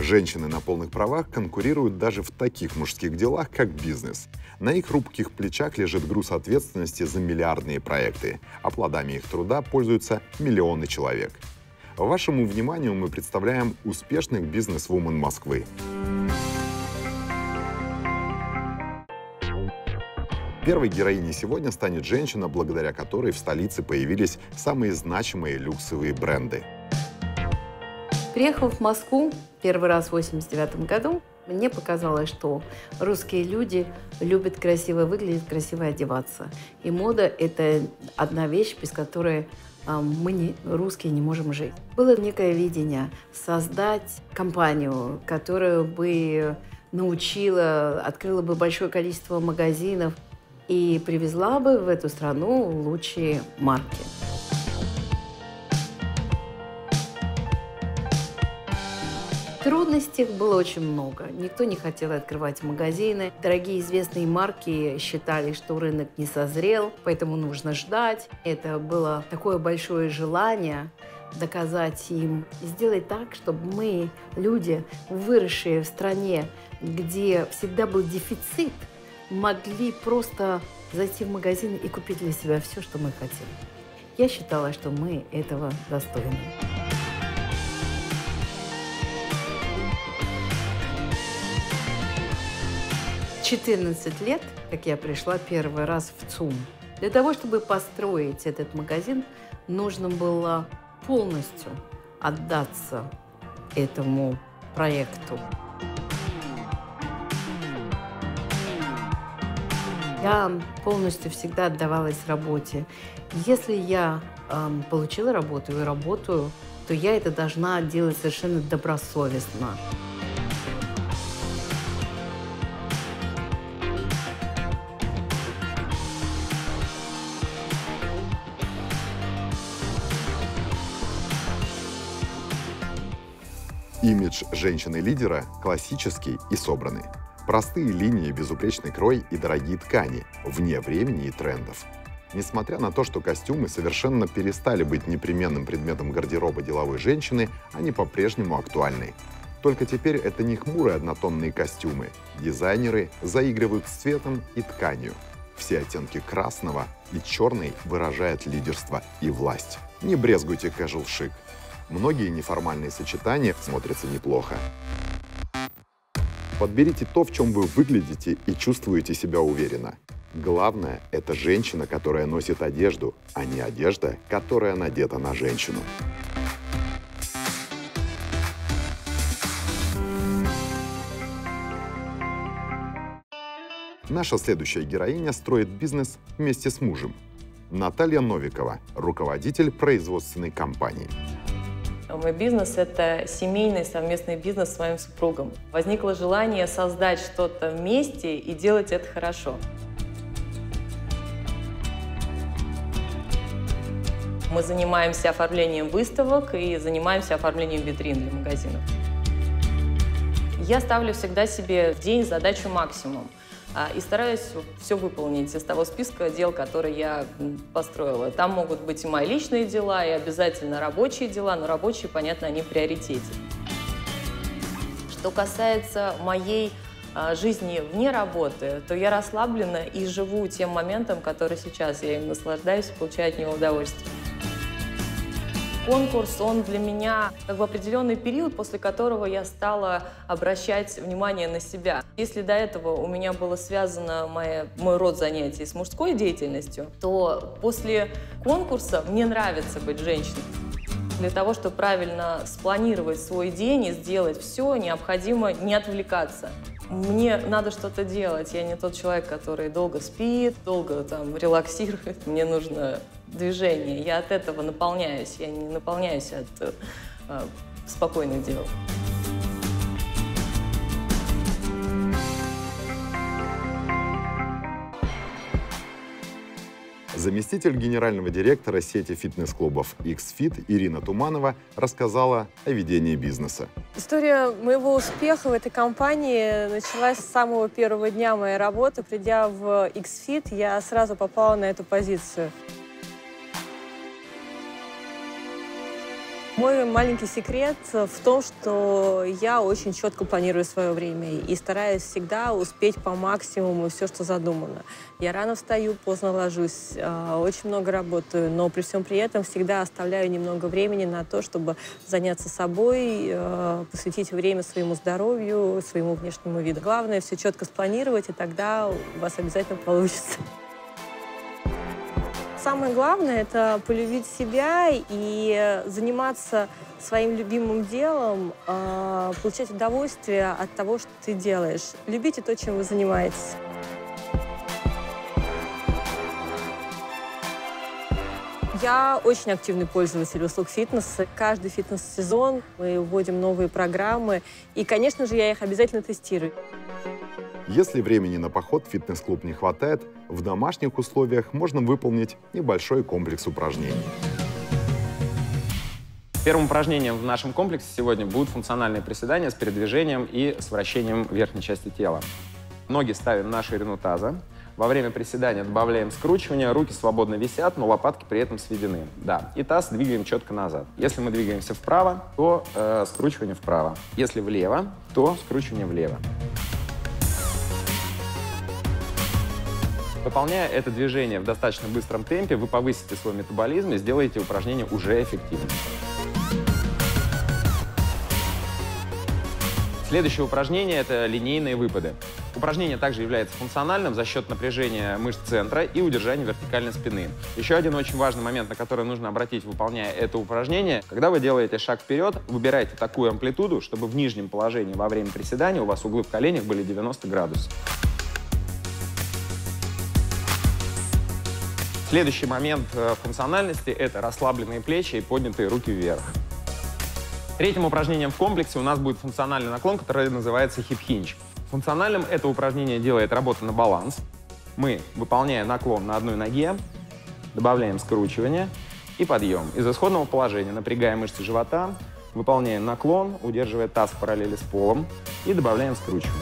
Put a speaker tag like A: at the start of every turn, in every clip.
A: Женщины на полных правах конкурируют даже в таких мужских делах, как бизнес. На их хрупких плечах лежит груз ответственности за миллиардные проекты, а плодами их труда пользуются миллионы человек. Вашему вниманию мы представляем успешных бизнес-вумен Москвы. Первой героиней сегодня станет женщина, благодаря которой в столице появились самые значимые люксовые бренды.
B: Приехав в Москву первый раз в 1989 году, мне показалось, что русские люди любят красиво выглядеть, красиво одеваться. И мода – это одна вещь, без которой мы, русские, не можем жить. Было некое видение создать компанию, которая бы научила, открыла бы большое количество магазинов и привезла бы в эту страну лучшие марки. Трудностей было очень много. Никто не хотел открывать магазины. Дорогие известные марки считали, что рынок не созрел, поэтому нужно ждать. Это было такое большое желание доказать им, сделать так, чтобы мы, люди, выросшие в стране, где всегда был дефицит, могли просто зайти в магазин и купить для себя все, что мы хотим. Я считала, что мы этого достойны. 14 лет, как я пришла первый раз в ЦУМ. Для того, чтобы построить этот магазин, нужно было полностью отдаться этому проекту. Я полностью всегда отдавалась работе. Если я получила работу и работаю, то я это должна делать совершенно добросовестно.
A: Имидж женщины-лидера классический и собранный. Простые линии, безупречный крой и дорогие ткани, вне времени и трендов. Несмотря на то, что костюмы совершенно перестали быть непременным предметом гардероба деловой женщины, они по-прежнему актуальны. Только теперь это не хмурые однотонные костюмы. Дизайнеры заигрывают с цветом и тканью. Все оттенки красного и черный выражают лидерство и власть. Не брезгуйте casual-шик. Многие неформальные сочетания смотрятся неплохо. Подберите то, в чем вы выглядите и чувствуете себя уверенно. Главное – это женщина, которая носит одежду, а не одежда, которая надета на женщину. Наша следующая героиня строит бизнес вместе с мужем. Наталья Новикова, руководитель производственной компании.
C: Мой бизнес – это семейный совместный бизнес с моим супругом. Возникло желание создать что-то вместе и делать это хорошо. Мы занимаемся оформлением выставок и занимаемся оформлением витрин для магазинов. Я ставлю всегда себе в день задачу максимум. И стараюсь все выполнить из того списка дел, которые я построила. Там могут быть и мои личные дела, и обязательно рабочие дела, но рабочие, понятно, они в приоритете. Что касается моей жизни вне работы, то я расслаблена и живу тем моментом, который сейчас. Я им наслаждаюсь и получаю от него удовольствие. Конкурс, он для меня как бы определенный период, после которого я стала обращать внимание на себя. Если до этого у меня было связано мой род занятий с мужской деятельностью, то после конкурса мне нравится быть женщиной. Для того, чтобы правильно спланировать свой день и сделать все, необходимо не отвлекаться. Мне надо что-то делать. Я не тот человек, который долго спит, долго релаксирует. Мне нужно движение. Я от этого наполняюсь. Я не наполняюсь от спокойных дел.
A: Заместитель генерального директора сети фитнес-клубов X-Fit Ирина Туманова рассказала о ведении бизнеса.
D: История моего успеха в этой компании началась с самого первого дня моей работы. Придя в X-Fit, я сразу попала на эту позицию. Мой маленький секрет в том, что я очень четко планирую свое время и стараюсь всегда успеть по максимуму все, что задумано. Я рано встаю, поздно ложусь, очень много работаю, но при всем при этом всегда оставляю немного времени на то, чтобы заняться собой, посвятить время своему здоровью, своему внешнему виду. Главное все четко спланировать, и тогда у вас обязательно получится. Самое главное – это полюбить себя и заниматься своим любимым делом, получать удовольствие от того, что ты делаешь. Любите то, чем вы занимаетесь. Я очень активный пользователь услуг фитнеса. Каждый фитнес-сезон мы вводим новые программы, и, конечно же, я их обязательно тестирую.
A: Если времени на поход в фитнес-клуб не хватает, в домашних условиях можно выполнить небольшой комплекс упражнений.
E: Первым упражнением в нашем комплексе сегодня будут функциональные приседания с передвижением и с вращением верхней части тела. Ноги ставим на ширину таза. Во время приседания добавляем скручивание, руки свободно висят, но лопатки при этом сведены. Да. И таз двигаем четко назад. Если мы двигаемся вправо, то скручивание вправо. Если влево, то скручивание влево. Выполняя это движение в достаточно быстром темпе, вы повысите свой метаболизм и сделаете упражнение уже эффективным. Следующее упражнение – это линейные выпады. Упражнение также является функциональным за счет напряжения мышц центра и удержания вертикальной спины. Еще один очень важный момент, на который нужно обратить, выполняя это упражнение. Когда вы делаете шаг вперед, выбирайте такую амплитуду, чтобы в нижнем положении во время приседания у вас углы в коленях были 90 градусов. Следующий момент функциональности – это расслабленные плечи и поднятые руки вверх. Третьим упражнением в комплексе у нас будет функциональный наклон, который называется хип-хинч. Функциональным это упражнение делает работа на баланс. Мы, выполняя наклон на одной ноге, добавляем скручивание и подъем. Из исходного положения напрягаем мышцы живота, выполняем наклон, удерживая таз в параллели с полом и добавляем скручивание.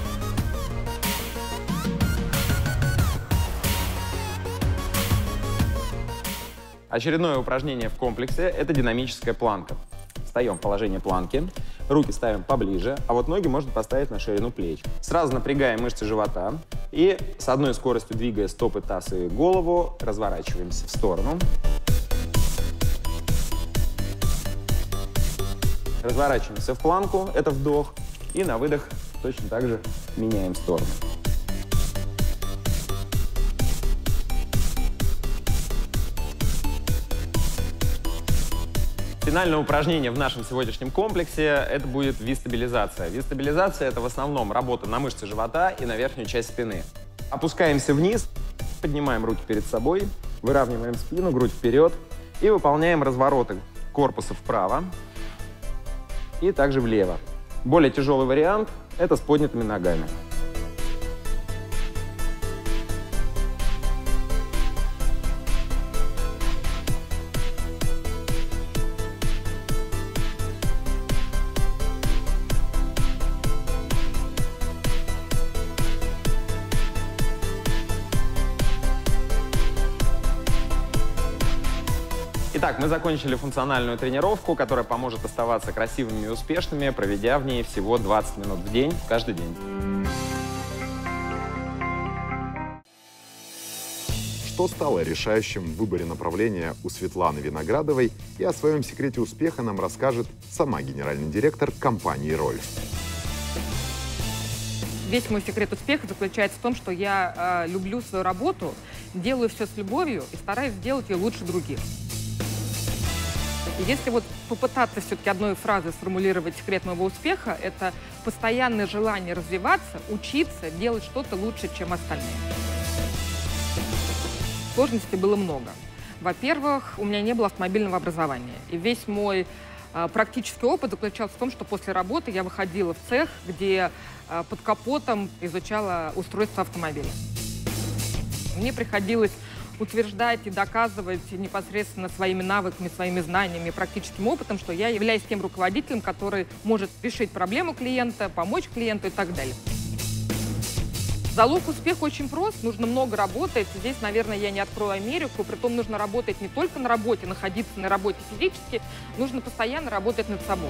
E: Очередное упражнение в комплексе – это динамическая планка. Встаем в положение планки, руки ставим поближе, а вот ноги можно поставить на ширину плеч. Сразу напрягаем мышцы живота и с одной скоростью, двигая стопы, таз и голову, разворачиваемся в сторону. Разворачиваемся в планку, это вдох, и на выдох точно так же меняем сторону. Финальное упражнение в нашем сегодняшнем комплексе – это будет виз-стабилизация. Виз-стабилизация – это в основном работа на мышцы живота и на верхнюю часть спины. Опускаемся вниз, поднимаем руки перед собой, выравниваем спину, грудь вперед и выполняем развороты корпуса вправо и также влево. Более тяжелый вариант – это с поднятыми ногами. Итак, мы закончили функциональную тренировку, которая поможет оставаться красивыми и успешными, проведя в ней всего 20 минут в день, каждый день.
A: Что стало решающим в выборе направления у Светланы Виноградовой, и о своем секрете успеха нам расскажет сама генеральный директор компании «Рольф».
F: Весь мой секрет успеха заключается в том, что я люблю свою работу, делаю все с любовью и стараюсь сделать ее лучше других. И если вот попытаться все-таки одной фразой сформулировать секрет моего успеха, это постоянное желание развиваться, учиться, делать что-то лучше, чем остальные. Сложностей было много. Во-первых, у меня не было автомобильного образования. И весь мой практический опыт заключался в том, что после работы я выходила в цех, где под капотом изучала устройство автомобиля. Мне приходилось утверждать и доказывать непосредственно своими навыками, своими знаниями, практическим опытом, что я являюсь тем руководителем, который может решить проблему клиента, помочь клиенту и так далее. Залог успеха очень прост, нужно много работать. Здесь, наверное, я не открою Америку, притом нужно работать не только на работе, находиться на работе физически, нужно постоянно работать над собой.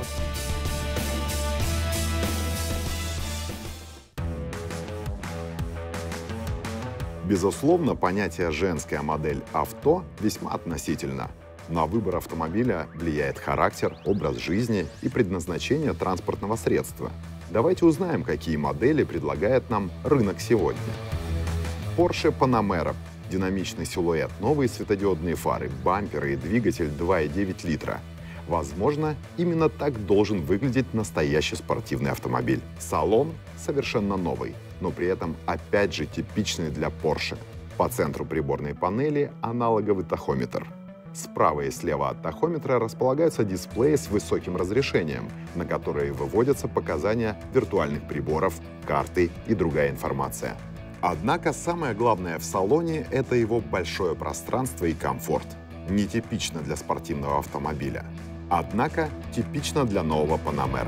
A: Безусловно, понятие «женская модель авто» весьма относительно. На выбор автомобиля влияет характер, образ жизни и предназначение транспортного средства. Давайте узнаем, какие модели предлагает нам рынок сегодня. Porsche Panamera. Динамичный силуэт, новые светодиодные фары, бамперы и двигатель 2,9 литра. Возможно, именно так должен выглядеть настоящий спортивный автомобиль. Салон совершенно новый, но при этом опять же типичный для Porsche. По центру приборной панели аналоговый тахометр. Справа и слева от тахометра располагаются дисплеи с высоким разрешением, на которые выводятся показания виртуальных приборов, карты и другая информация. Однако самое главное в салоне – это его большое пространство и комфорт. Нетипично для спортивного автомобиля. Однако типично для нового Panamera.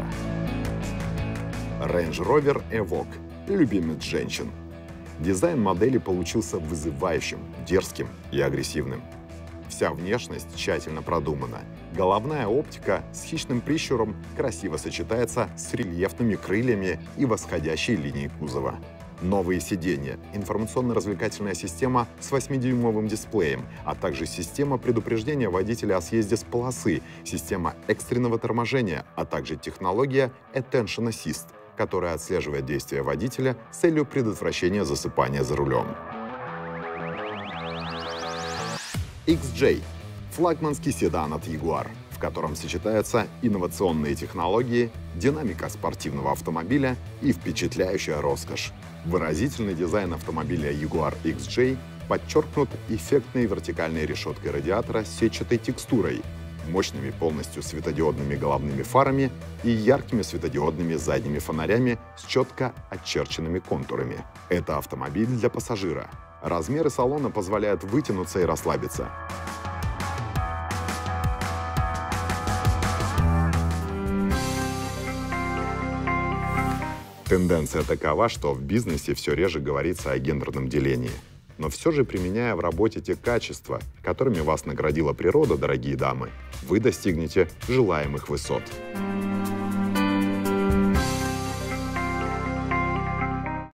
A: Range Rover Evoque – любимец женщин. Дизайн модели получился вызывающим, дерзким и агрессивным. Вся внешность тщательно продумана. Головная оптика с хищным прищуром красиво сочетается с рельефными крыльями и восходящей линией кузова. Новые сиденья, информационно-развлекательная система с 8-дюймовым дисплеем, а также система предупреждения водителя о съезде с полосы, система экстренного торможения, а также технология Attention Assist, которая отслеживает действия водителя с целью предотвращения засыпания за рулем. XJ – флагманский седан от Jaguar, в котором сочетаются инновационные технологии, динамика спортивного автомобиля и впечатляющая роскошь. Выразительный дизайн автомобиля Jaguar XJ подчеркнут эффектной вертикальной решеткой радиатора с сетчатой текстурой, мощными полностью светодиодными головными фарами и яркими светодиодными задними фонарями с четко очерченными контурами. Это автомобиль для пассажира. Размеры салона позволяют вытянуться и расслабиться. Тенденция такова, что в бизнесе все реже говорится о гендерном делении. Но все же, применяя в работе те качества, которыми вас наградила природа, дорогие дамы, вы достигнете желаемых высот.